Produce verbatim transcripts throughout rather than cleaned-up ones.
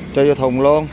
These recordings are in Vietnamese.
Cho vô thùng luôn.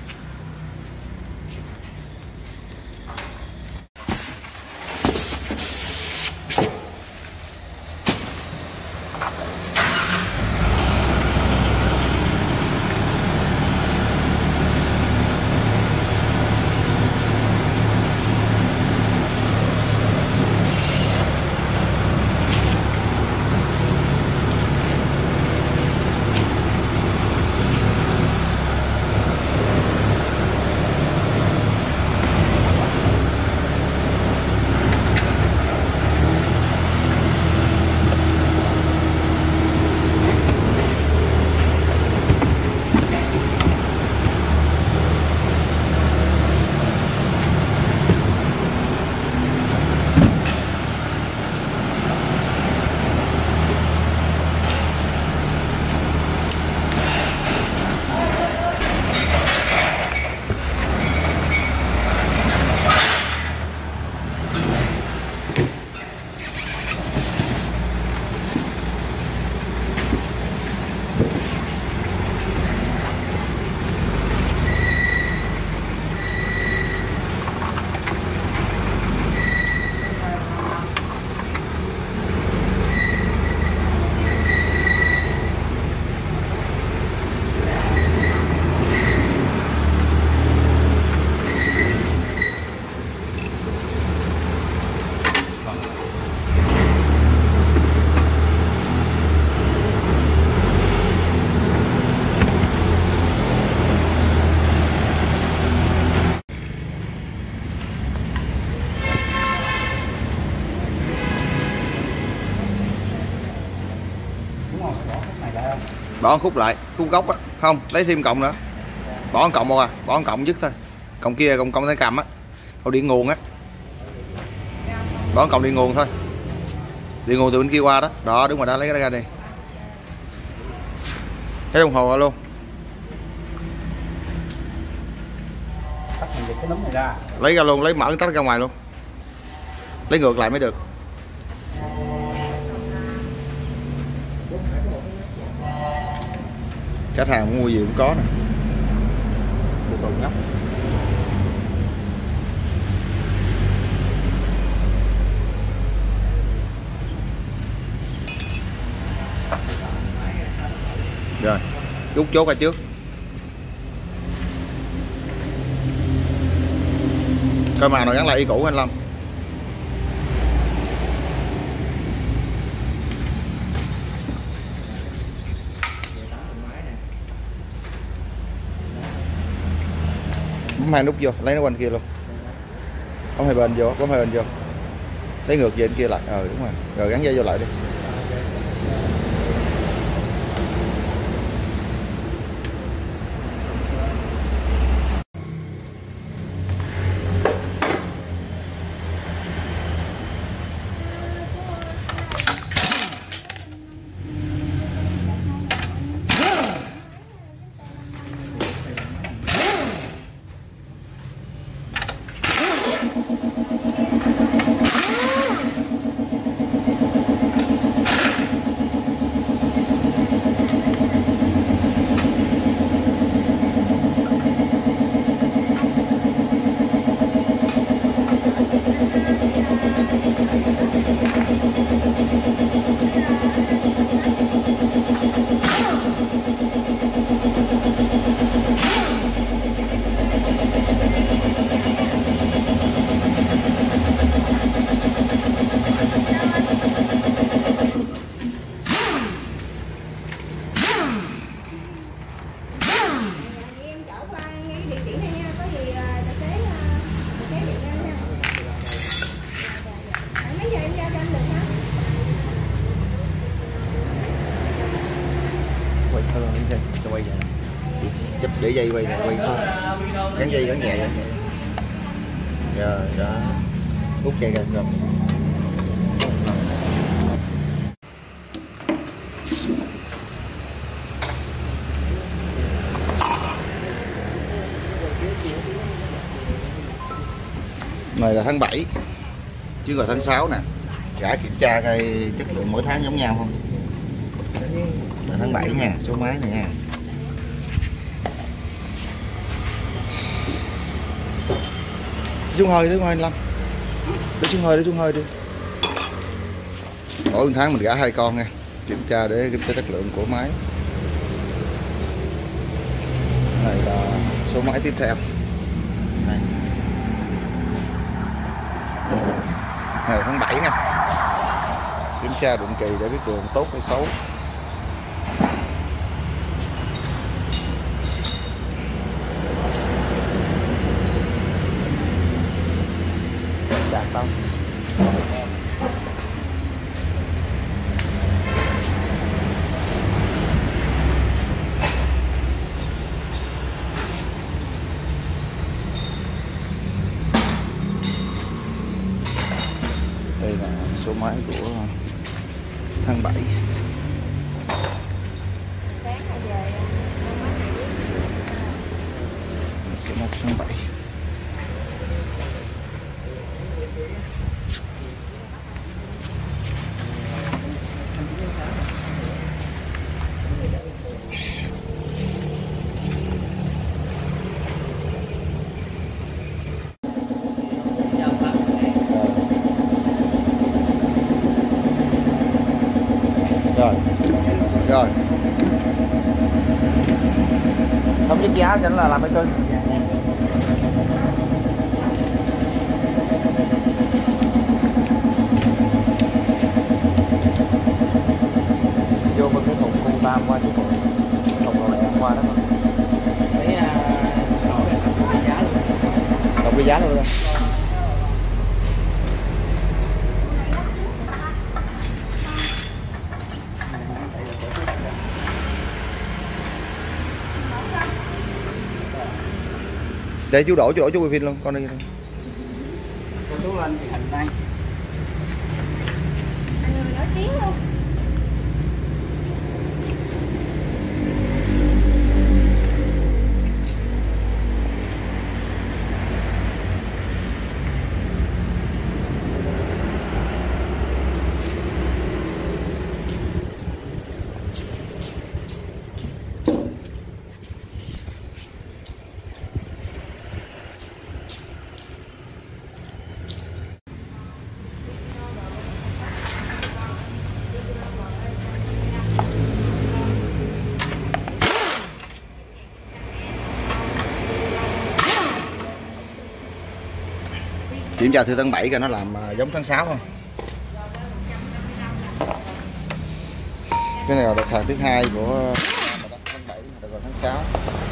Bỏ khúc lại, khúc gốc á, không, lấy thêm cọng nữa. Bỏ một cọng một à, bỏ một cọng dứt thôi. Cọng kia cọng cọng tay cầm á. Cọng điện nguồn á. Bỏ một cọng điện nguồn thôi. Điện nguồn từ bên kia qua đó. Đó, đứng ngoài đó lấy cái đó ra đi. Cái đồng hồ ra luôn. Cái núm này ra. Lấy ra luôn, lấy mở cái tách ra ngoài luôn. Lấy ngược lại mới được. Khách hàng mua gì cũng có nè. Một cầu nhóc. Rồi, rút chốt ra trước. Coi màu nào gắn lại y cũ anh Lâm. Bấm hai nút vô, lấy nó quanh kia luôn. Bấm hai bên vô, bấm hai bên vô. Lấy ngược về bên kia lại. Ờ đúng rồi. Rồi gắn dây vô lại đi. Cho quay vậy. Chấp để dây quay này quay thôi. Gắn dây gắn nhẹ vậy. Rồi đó. Rút dây ra rồi. Này là tháng bảy chứ rồi tháng sáu nè. Gã kiểm tra coi chất lượng mỗi tháng giống nhau không. Là tháng bảy nha, số máy này nha. xuống hơi, để xuống hơi anh Lâm. Để xuống hơi, để xuống hơi đi. Mỗi một tháng mình gả hai con nha. Kiểm tra để kiểm tra chất lượng của máy. Này là số máy tiếp theo. Này. Này là tháng bảy nha. Kiểm tra định kỳ để biết đường tốt hay xấu. Đạt không? Đây là số máy của tháng bảy. Số một tháng bảy. Rồi, rồi. Không biết giá cho nó là làm mấy cân. Vô bên cái thùng cung tam qua chỗ thùng đồ này qua đó. Đấy sổ này đọc cái giá luôn. Đọc cái giá luôn đó. Để chú đổ, chú đổ chú quay phim luôn, con đi luôn. Chú lên thì hình đây. Anh người nói tiếng luôn. Kiểm tra thử tháng bảy coi nó làm giống tháng sáu không. Cái này là đặt hàng thứ hai của tháng bảy, được rồi tháng sáu.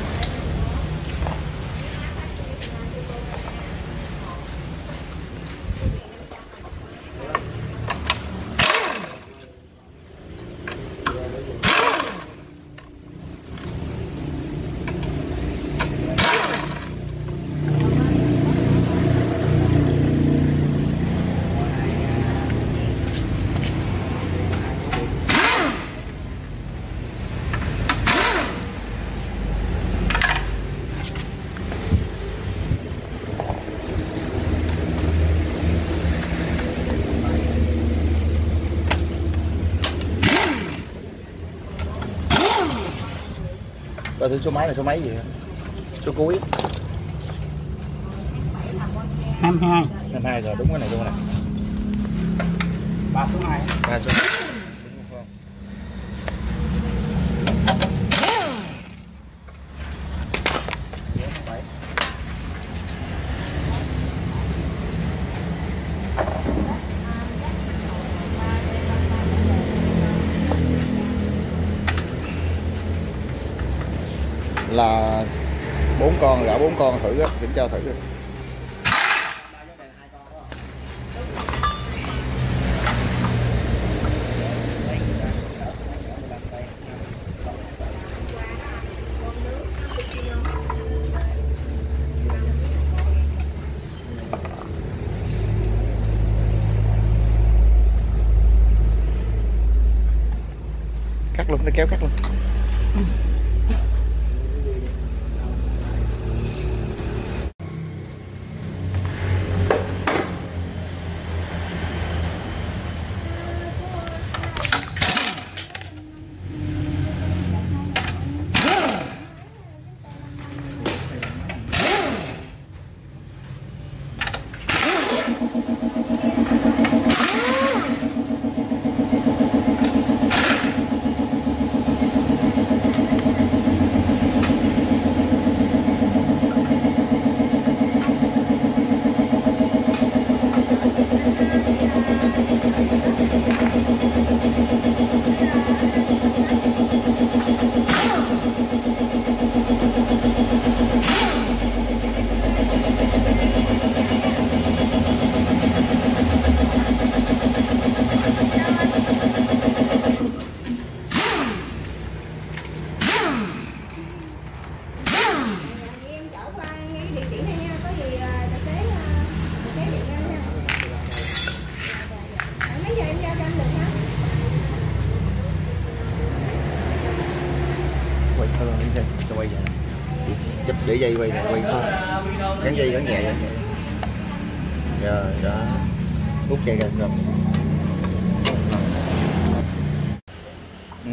Coi thử số máy là số máy gì hả? Số cuối hai mươi hai. hai mươi hai rồi, đúng cái này luôn nè. Ba số hai. Ba số. Là bốn con, gạo bốn con thử á, kiểm tra thử. Cắt luôn, nó kéo cắt luôn. chụp để dây quay này quay thôi, gắn dây gắn nhẹ vậy. Rồi đó, rút dây ra rồi. Ừ.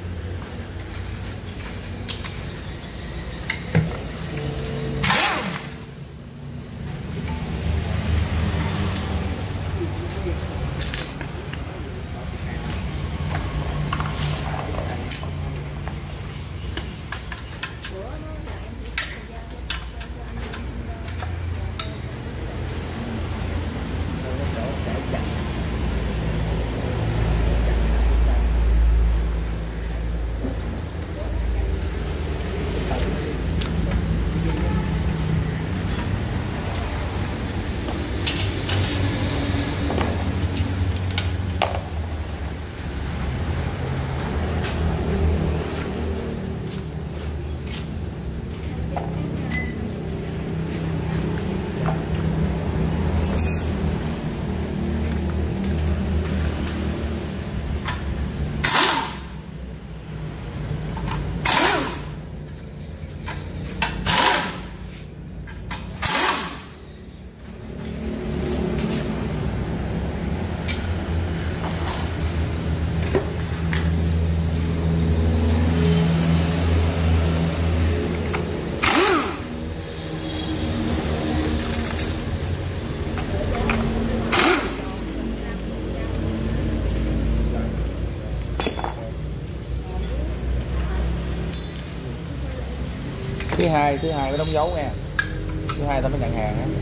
Thứ hai, thứ hai mới đóng dấu nha. Thứ hai tao mới nhận hàng á.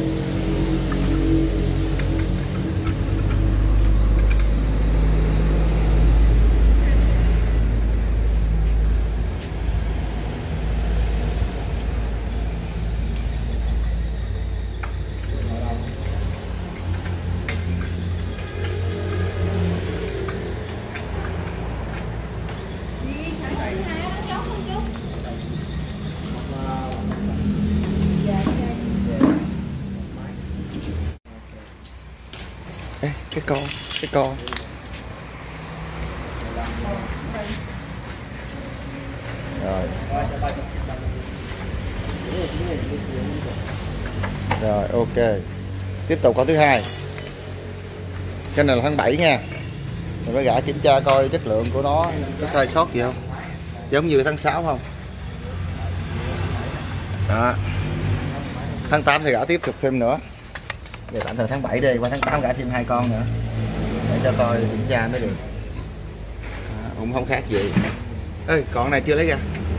Ê, cái con, cái con. Rồi. Rồi, ok. Tiếp tục con thứ hai. Cái này là tháng bảy nha. Mình phải gã kiểm tra coi chất lượng của nó có sai sót gì không. Giống như tháng sáu không? Đó. Tháng tám thì gã tiếp tục thêm nữa. Giờ tạm thời tháng bảy đi, qua tháng tám gã thêm hai con nữa để cho coi kiểm tra mới được. À, cũng không khác gì. Ê, con này chưa lấy ra.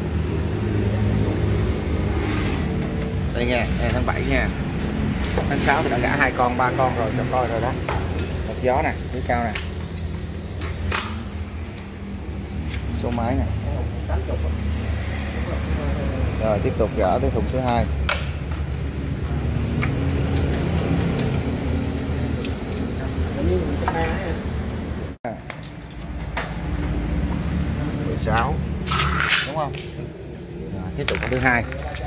Đây nha, đây tháng bảy nha. Tháng sáu thì đã gã hai con, ba con rồi cho coi rồi đó. Một gió nè, phía sau nè. Số máy nè. Rồi tiếp tục gỡ tới thùng thứ hai. mười sáu đúng không? Rồi, tiếp tục con thứ hai.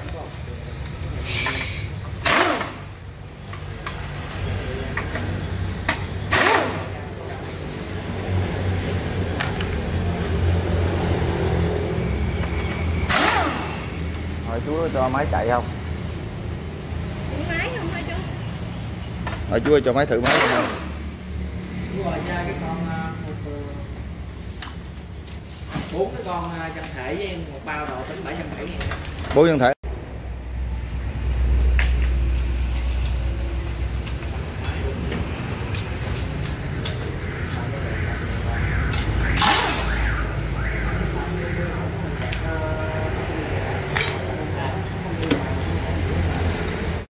Hỏi chú có cho máy chạy không? Máy không hả chú? Hỏi chú ơi cho máy thử máy không? Chú ơi ra cái con bốn cái con chân thể với một bao độ tính bảy trăm bảy ngàn. Bốn chân thể